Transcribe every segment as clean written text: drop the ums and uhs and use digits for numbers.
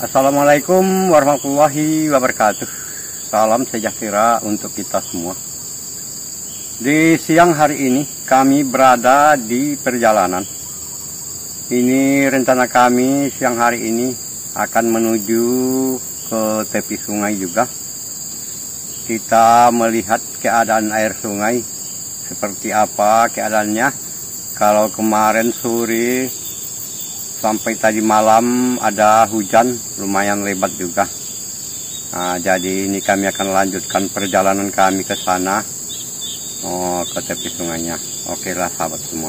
Assalamualaikum warahmatullahi wabarakatuh. Salam sejahtera untuk kita semua. Di siang hari ini kami berada di perjalanan. Ini rencana kami siang hari ini akan menuju ke tepi sungai juga. Kita melihat keadaan air sungai seperti apa keadaannya. Kalau kemarin sore sampai tadi malam ada hujan lumayan lebat juga. Nah, jadi ini kami akan lanjutkan perjalanan kami ke sana, ke tepi sungainya. Oke lah sahabat semua.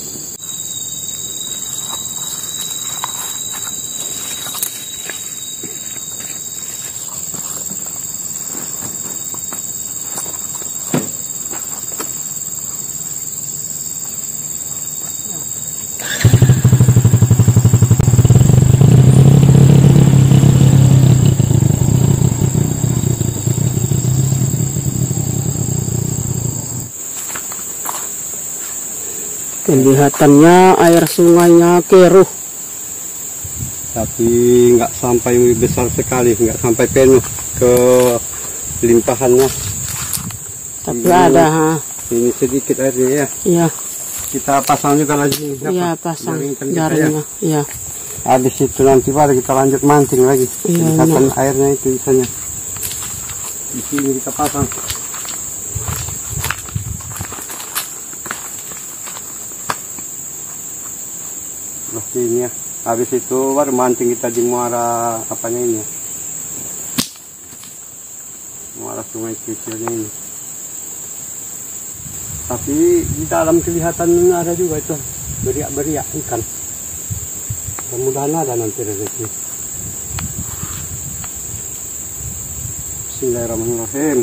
Kelihatannya air sungainya keruh, tapi nggak sampai besar sekali, nggak sampai penuh ke limpahannya. tapi ini, ada ini sedikit airnya ya. Iya. Kita pasang juga lagi. Iya, pasang jaringnya. Iya. Habis itu nanti baru kita lanjut mancing lagi. Iya, Kelihatan airnya itu misalnya. Di sini kita pasang. Ini ya. Habis itu baru mancing kita di muara apanya ini ya. Muara sungai kecilnya ini. Tapi di dalam kelihatan ada juga itu beriak-beriak ikan. Mudah-mudahan ada nanti rezeki. Bismillahirrahmanirrahim.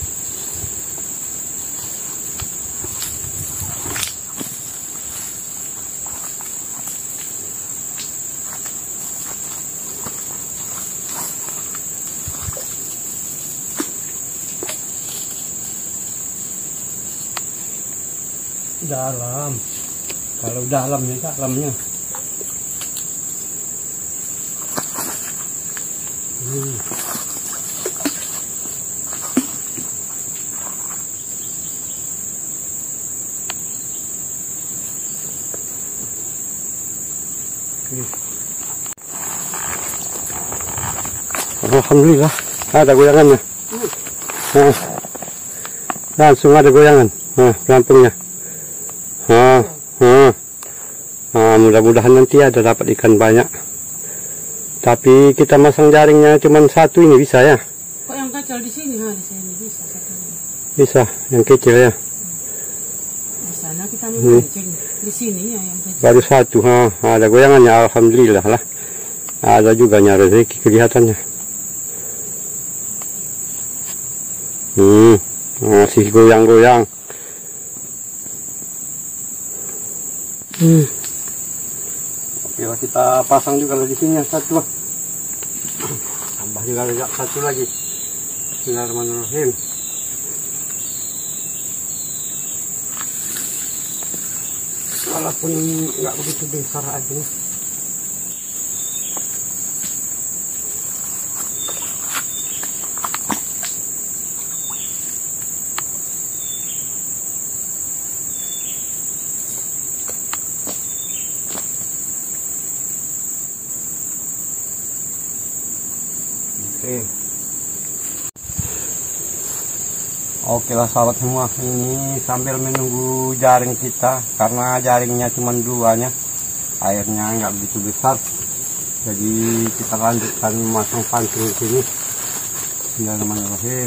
Dalam, kalau dalamnya Alhamdulillah ada goyangannya. Nah, langsung ada goyangan. Nah, pelampungnya. Mudah-mudahan nanti ada dapat ikan banyak. Tapi kita masang jaringnya cuma satu ini bisa ya? Kok yang kecil di sini? Di sini bisa satu. Bisa, yang kecil ya. Di sana kita memancing. Di sini ya yang kecil. Baru satu, ada goyangannya, alhamdulillah lah. Ada juga rezeki kelihatannya. Masih goyang-goyang. Oke, kita pasang juga di sini satu. Tambah juga satu lagi. Bismillahirrahmanirrahim. Walaupun nggak begitu besar aja. Oke lah sahabat semua, ini sambil menunggu jaring kita karena jaringnya cuma duanya, airnya nggak begitu besar, jadi kita lanjutkan masang pancing di sini. Bismillahirrahmanirrahim.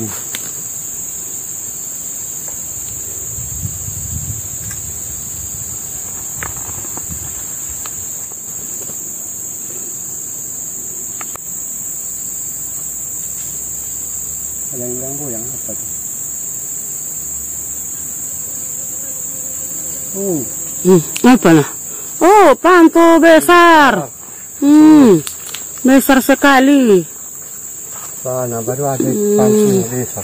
Ada yang goyang apa tuh? Apa lah? Oh, pampu besar. Besar sekali. Sana baru ada pampu besar.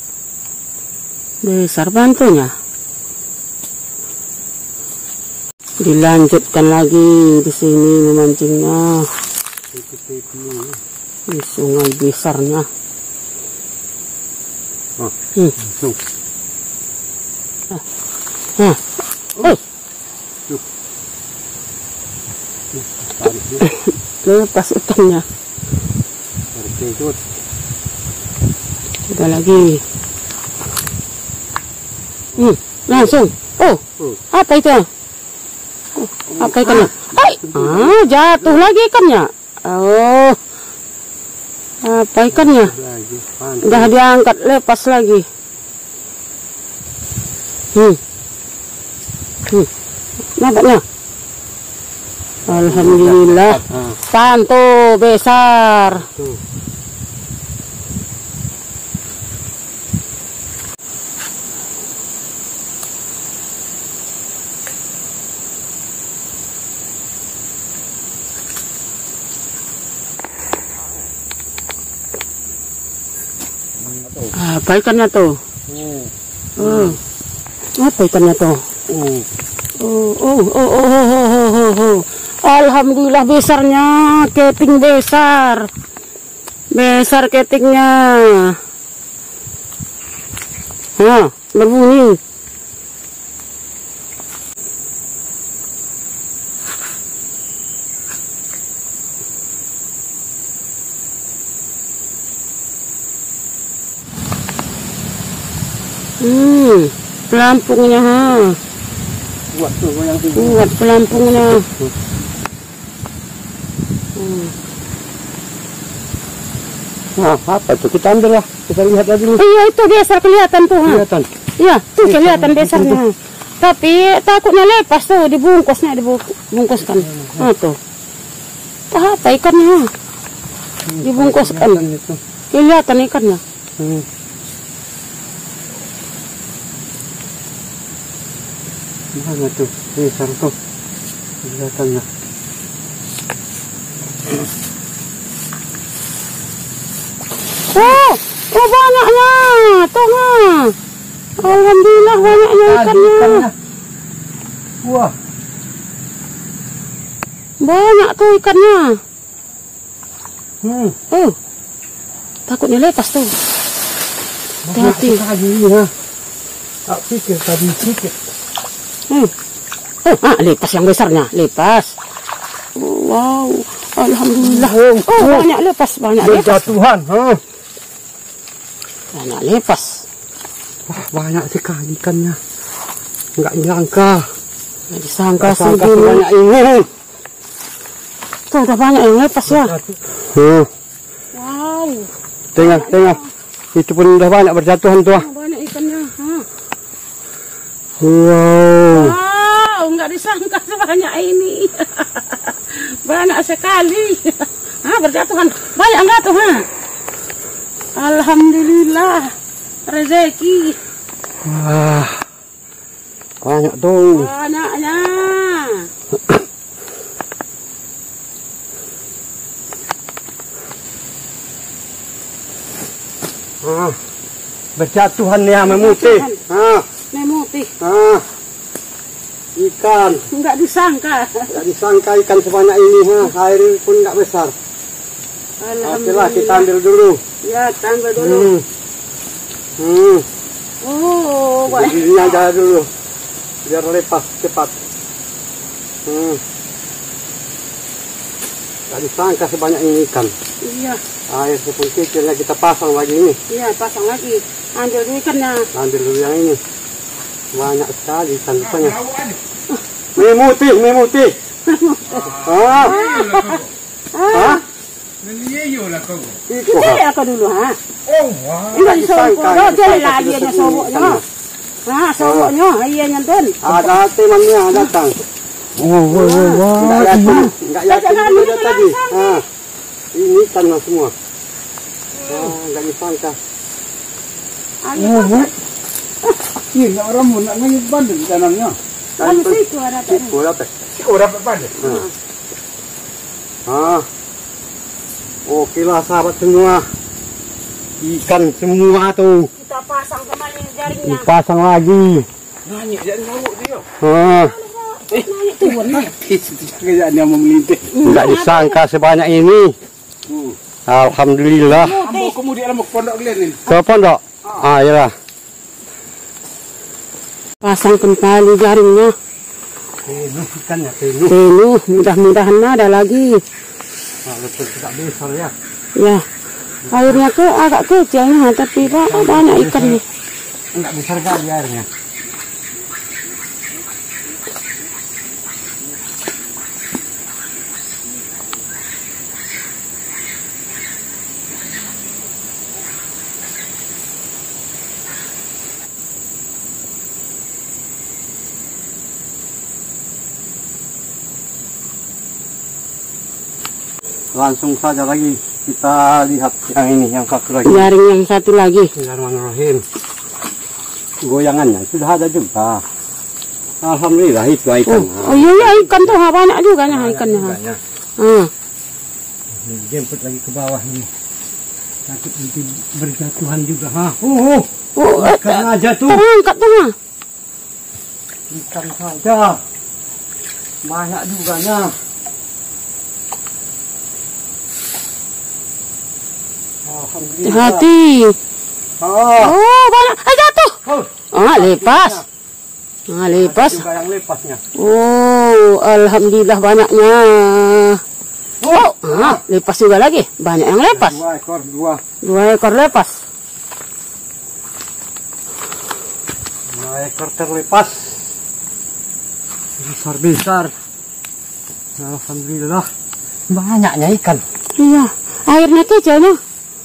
Besar bantunya. Dilanjutkan lagi di sini memancingnya di sungai besarnya. Lepas ikannya. Udah lagi. Langsung. Apa itu? Apa ikannya? Jatuh lagi ikannya. Apa ikannya? Udah diangkat, lepas lagi. Nampaknya. Alhamdulillah. Panto besar. Apa ikannya tuh? Apa ikannya tuh? Alhamdulillah besarnya, keting besar. Besar ketingnya. Berbunyi. Pelampungnya, buat pelampungnya. Apa itu? Kita ambil lah, kita lihat lagi. Iya, itu besar kelihatan tuh. Kelihatan. Iya, tuh kelihatan besarnya. Tapi takutnya lepas tuh, dibungkuskan. Tuh. Apa ikannya? Dibungkuskan. Kelihatan ikannya. Mana tuh? Besar tuh. Kelihatannya. Banyaknya. Tuh. Alhamdulillah banyaknya ikannya. Wah. Banyak tuh ikannya. Takutnya lepas tuh. Hati-hati. Tak pikir tadi sedikit. Lepas yang besarnya, lepas. Wow, alhamdulillah. Banyak lepas, banyak lepas. Berjatuhan, Banyak lepas. Wah, banyak sekali ikannya. Enggak nyangka. Nggak disangka sebanyak ini. Tuh udah banyak yang lepas ya. Wow. Tengok. Itu pun udah banyak berjatuhan tuh. Banyak ikannya. Wow, nggak disangka sebanyak ini. Banyak sekali. Berjatuhan. Banyak nggak tuh? Alhamdulillah. Rezeki. Wah, banyak tuh. Banyaknya. Berjatuhan ya, memutih. Memutih. Ikan. Enggak disangka. Enggak disangka ikan sebanyak ini. Air pun enggak besar. Okelah, kita ambil dulu. Ya, kita ambil dulu. Baik. Ini aja dulu. Biar lepas cepat. Enggak disangka sebanyak ini ikan. Iya. Air sepun kecilnya kita pasang lagi ini. Iya, pasang lagi. Ambil dulu ikannya. Ambil dulu yang ini. Banyak sekali ikan rupanya. Memutih. Kita aku dulu, Enggak disangka. Jadi lagi nya soboknya. Soboknya, ianya Don. Ada temannya datang. Enggak yakin dia tadi. Ini ikan semua. Enggak disangka. Iya, enggak orang mau nak ngajak bandeng tanamnya. Kalau situ ada. Siku dapat bandeng. Oke lah sahabat semua. Ikan semua tuh. Kita pasang kembali jaringnya. Pasang lagi. Nanya jadi lauk dia. Naik turun. Kerjaannya memelintir. Tidak disangka sebanyak ini. Alhamdulillah. Ambo kemudian mau pondok kalian ini. Ke pondok? Iyalah. Pasang kembali jaringnya. Penuh ikannya, penuh. Penuh, mudah-mudahan ada lagi. Walaupun tidak besar ya. Ya, airnya agak kecilnya, tapi banyak ikannya. Enggak besar kali airnya. Langsung saja lagi kita lihat yang ini, yang satu lagi. Jaring yang satu lagi. Bismillahirrahmanirrahim. Goyangannya sudah ada juga. Alhamdulillah itu ikan. Oh iya ikan tuh banyak juga nih ikannya. Jemput lagi ke bawah ini. Takut nanti berjatuhan juga. Ikan aja tuh. Terangkat tuh. Ikan saja. Banyak juga nya. Hati. Oh, banyak. Jatuh. Lepas. Lepas. Juga yang lepasnya. Oh, alhamdulillah banyaknya. Lepas juga lagi. Banyak yang lepas. 2 ekor, 2. 2 ekor lepas. 2 ekor terlepas. Besar-besar. Alhamdulillah. Banyaknya ikan. Iya, airnya kecilnya.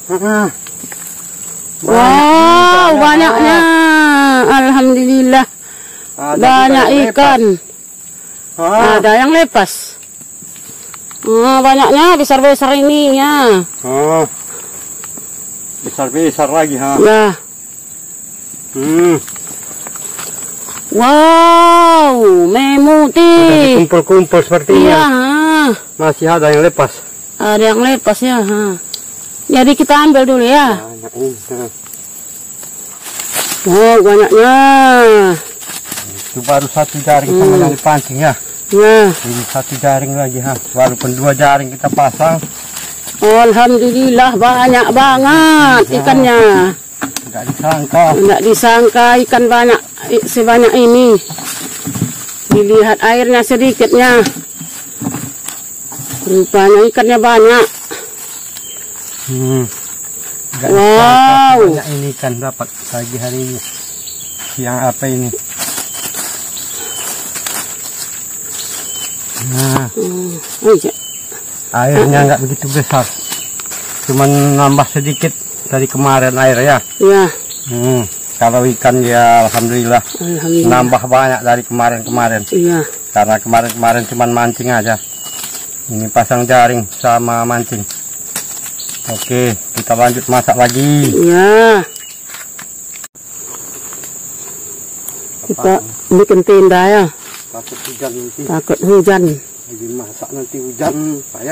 Wow, banyaknya. Alhamdulillah. Banyak ikan. Ada yang lepas. Banyaknya besar-besar ini ya. Besar-besar lagi Ya. Wow, memuti. Kumpul-kumpul seperti ini. Iya. Masih ada yang lepas. Ada yang lepas ya. Jadi kita ambil dulu ya. Oh, banyaknya. Itu baru 1 jaring sama yang dipancing ya. Ya. Ini 1 jaring lagi Walaupun 2 jaring kita pasang. Alhamdulillah banyak banget ikannya. Tidak disangka. Tidak disangka ikan banyak sebanyak ini. Dilihat airnya sedikitnya. Rupanya ikannya banyak. Wow. Banyak ini kan dapat pagi hari ini. Siang apa ini? Airnya nggak begitu besar. Cuman nambah sedikit dari kemarin air ya. Iya. Kalau ikan ya alhamdulillah. Nambah banyak dari kemarin-kemarin. Iya. Karena kemarin-kemarin cuman mancing aja. Ini pasang jaring sama mancing. Oke, kita lanjut masak lagi. Iya. Kita bikin tenda ya. Takut hujan nanti. Takut hujan. Lagi masak nanti hujan, payah.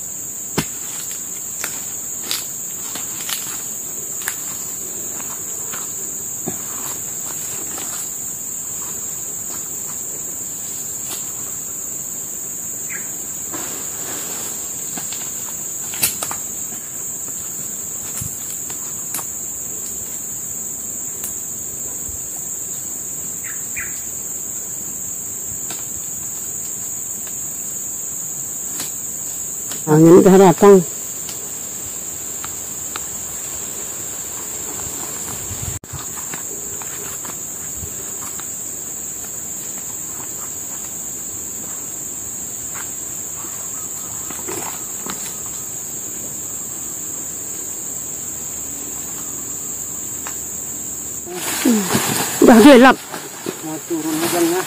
Angin udah datang. Udah gelap. Mau turun hujannya.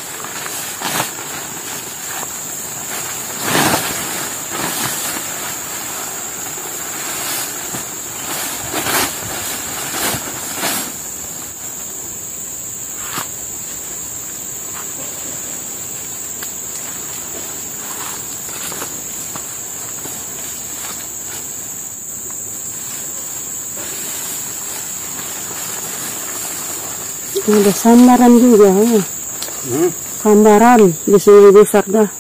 Ada sambaran juga ya. Sambaran di sini besar dah.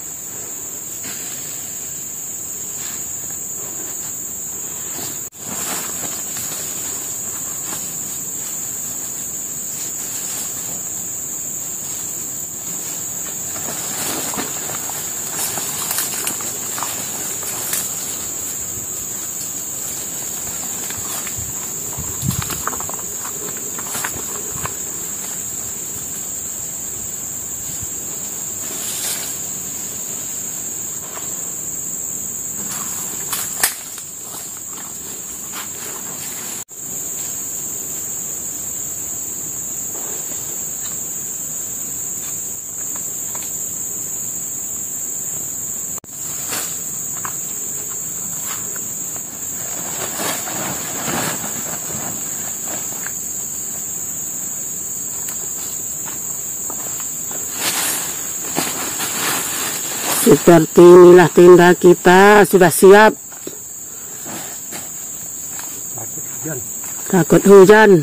Seperti inilah tenda kita sudah siap. Takut hujan.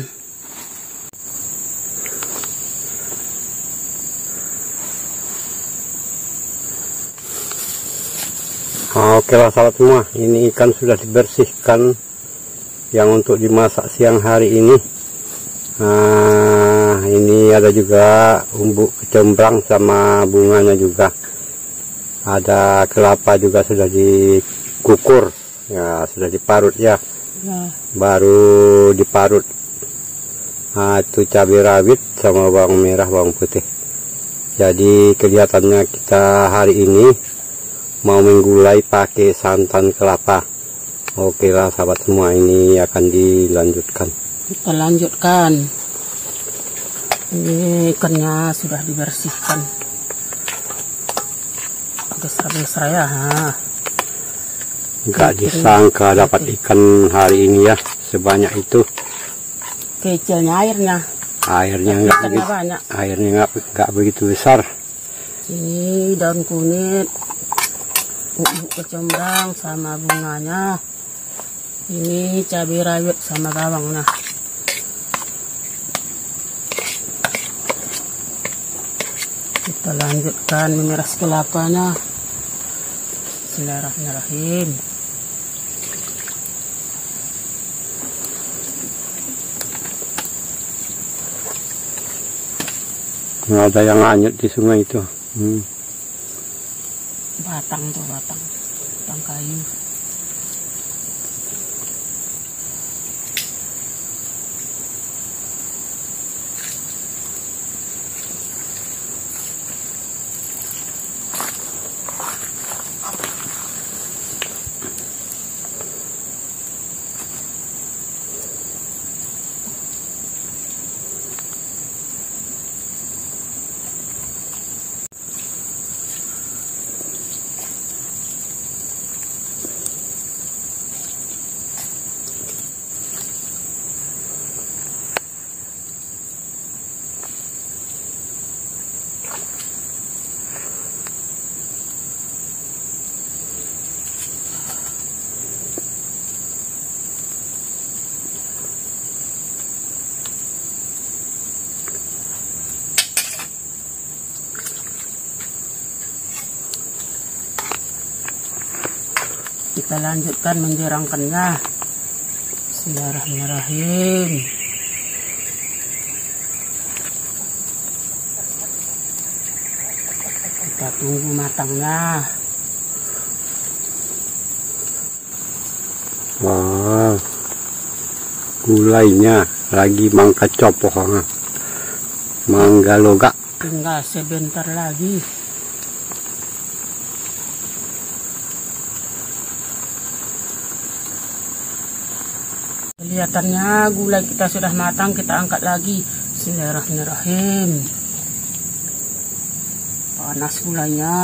Oke lah sahabat semua, ini ikan sudah dibersihkan yang untuk dimasak siang hari ini. Nah, ini ada juga umbu kecombrang sama bunganya juga. Ada kelapa juga sudah dikukur, ya sudah diparut ya. Baru diparut. Nah, itu cabai rawit sama bawang merah, bawang putih. Jadi kelihatannya kita hari ini mau menggulai pakai santan kelapa. Oke lah sahabat semua, ini akan dilanjutkan. Kita lanjutkan. Ini ikannya sudah dibersihkan. Besar-besar ya. Enggak disangka dapat ikan hari ini ya, sebanyak itu. Kecilnya airnya. Airnya enggak begitu besar. Ini daun kunyit, bumbu kecombrang sama bunganya. Ini cabai rawit sama bawangnya. Kita lanjutkan memeras kelapanya. Bismillahirrahmanirrahim. Ada yang hanyut di sungai itu. Batang tuh, batang kayu. Kita lanjutkan menjerangkannya. Bismillahirrahmanirrahim. Kita tunggu matangnya. Wah, gulainya lagi mangka copoh, mangga loga. Tinggal sebentar lagi. Kelihatannya gulai kita sudah matang, kita angkat lagi. Bismillahirrahmanirrahim. Panas gulainya.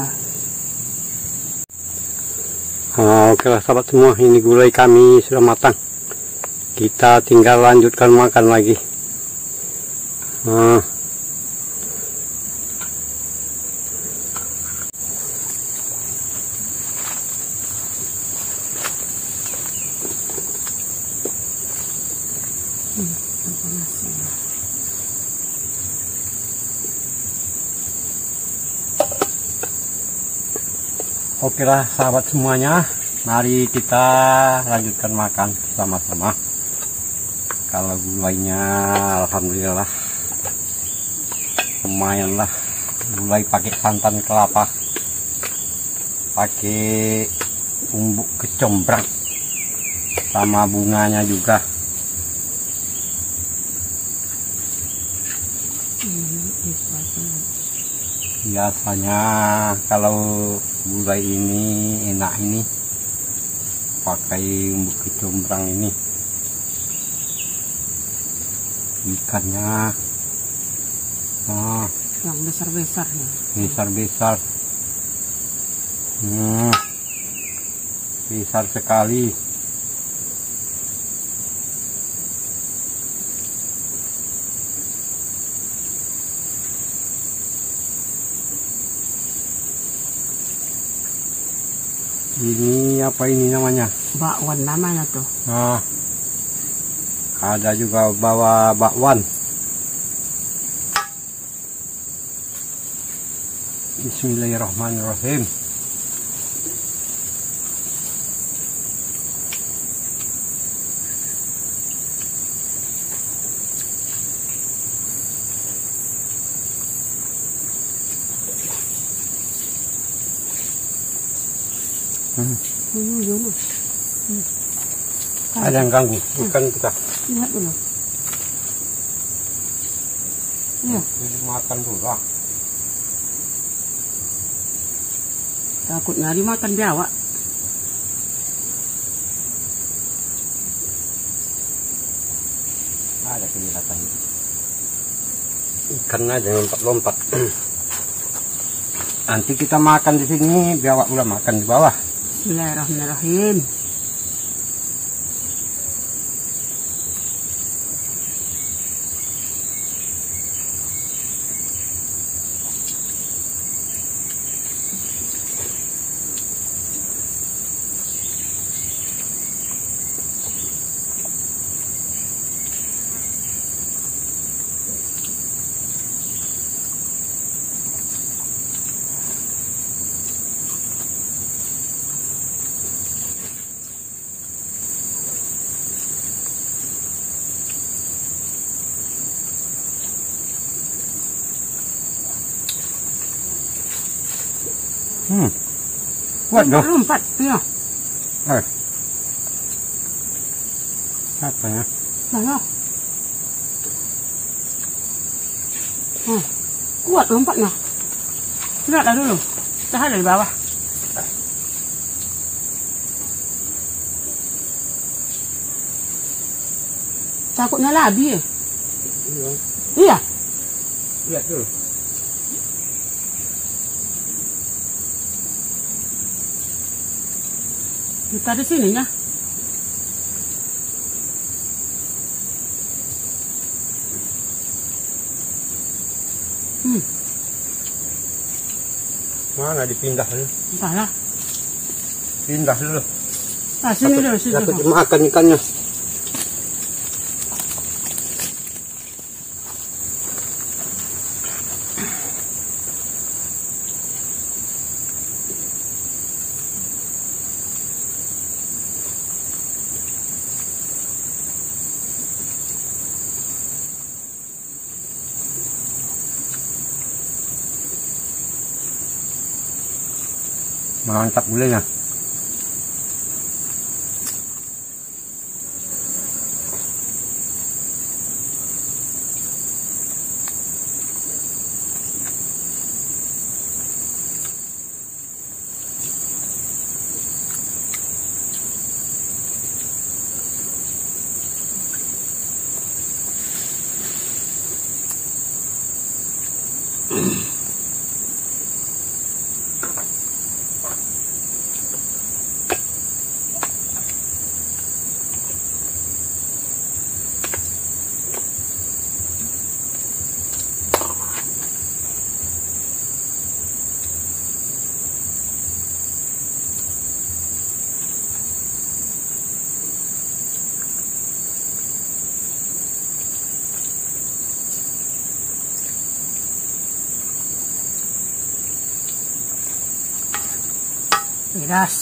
Oke lah sahabat semua, ini gulai kami sudah matang. Kita tinggal lanjutkan makan lagi. Oke lah sahabat semuanya, mari kita lanjutkan makan sama-sama. Kalau gulainya alhamdulillah lumayan lah, gulai pakai santan kelapa, pakai bumbu kecombrang, sama bunganya juga. Biasanya kalau gulai ini enak ini pakai bumbu kecombrang ini. Ikannya yang besar-besar ya. Besar-besar. Besar sekali. Ini apa ini namanya? Bakwan namanya tuh. Nah, ada juga bawa bakwan. Bismillahirrahmanirrahim. Ada yang ganggu ikan kita. Lihat dulu. Ya. Jadi makan dulu lah. Takutnya dimakan biawak. Ada kelihatan. Ikan aja lompat-lompat. Nanti kita makan di sini, biawak udah makan di bawah. Bismillahirrahmanirrahim. Kuat dong. Lompat, ya. Apa ya? Nah, kuat lompatnya. Lihatlah dulu. Tahan dari bawah. Takutnya labi ya? Iya. Lihat dulu. Kita di sininya. Mana dipindah dulu? Entahlah. Pindah dulu. Ah, sini dulu, sini Takut dulu. makan ikannya. Mantap gulanya. Pedas.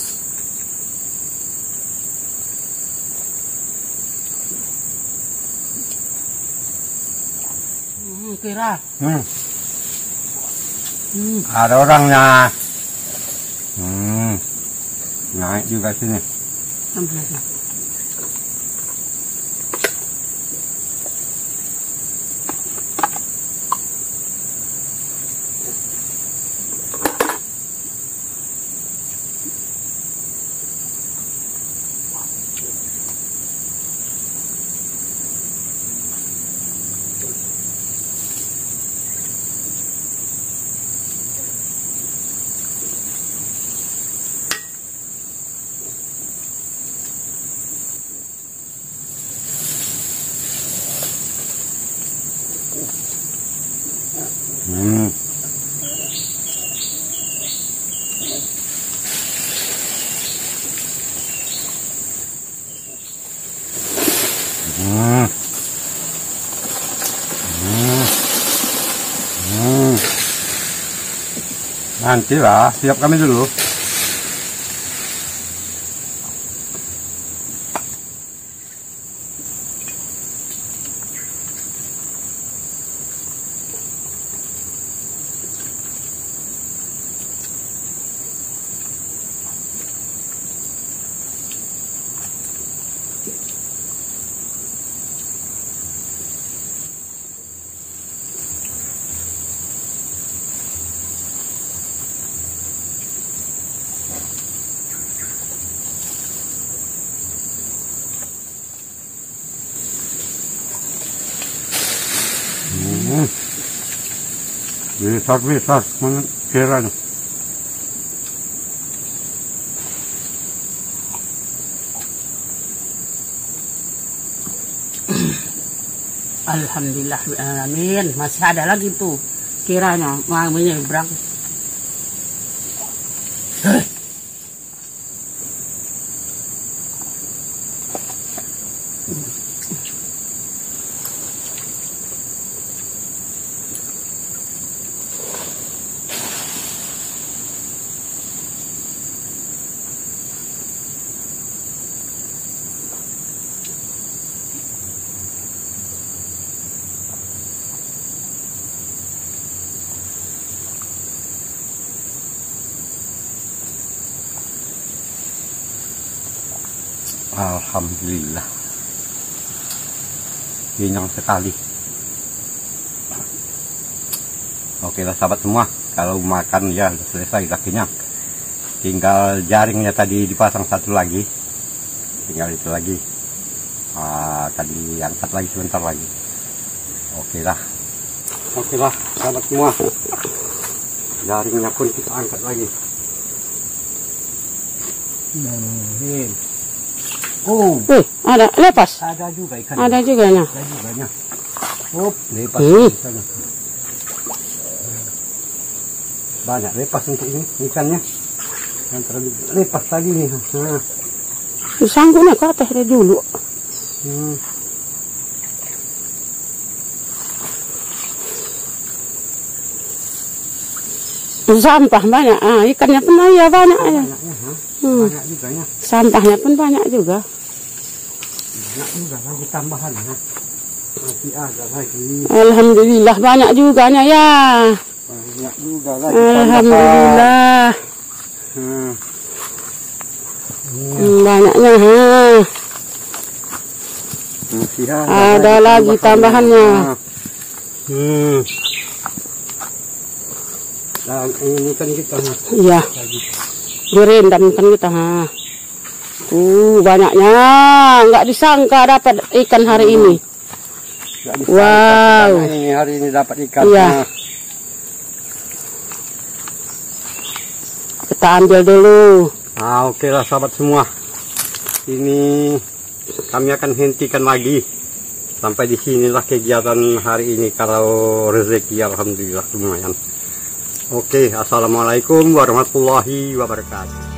Kira. Ada orangnya. Naik juga sini. Tambah lagi. Nanti lah, siap kami dulu. Besar kiranya. Alhamdulillah, amin. Masih ada lagi tuh kiranya, mamanya nyebrang. Alhamdulillah, kenyang sekali. Oke lah sahabat semua, kalau makan ya sudah selesai, dah kenyang. Tinggal jaringnya tadi dipasang satu lagi, tinggal itu lagi. Tadi angkat lagi sebentar lagi. Oke lah sahabat semua, jaringnya pun kita angkat lagi. Oh, ada lepas. ada juga ikan. Ada juga nya. Ada juga nya. Oh, lepas ikannya. Banyak lepas untuk ini ikannya. Yang terlalu lepas tadi nih. Sanggupnya ke atas dari dulu. Sampah banyak. Ikannya pun ya banyak ya. Banyak juga ya. Sampahnya pun banyak juga. Banyak juga lagi tambahan ya. Masih ada lagi. Alhamdulillah banyak juga ya. Banyak juga lagi. Alhamdulillah. Banyaknya. Masih ada lagi tambahannya. Dan ini kan kita. Iya. Direndam kan kita. Banyaknya. Nggak disangka dapat ikan hari ini. Wow. Hari ini dapat ikan. Iya. Kita ambil dulu. Oke lah sahabat semua. Ini kami akan hentikan lagi. Sampai di sinilah kegiatan hari ini. Kalau rezeki alhamdulillah lumayan. Oke, assalamualaikum warahmatullahi wabarakatuh.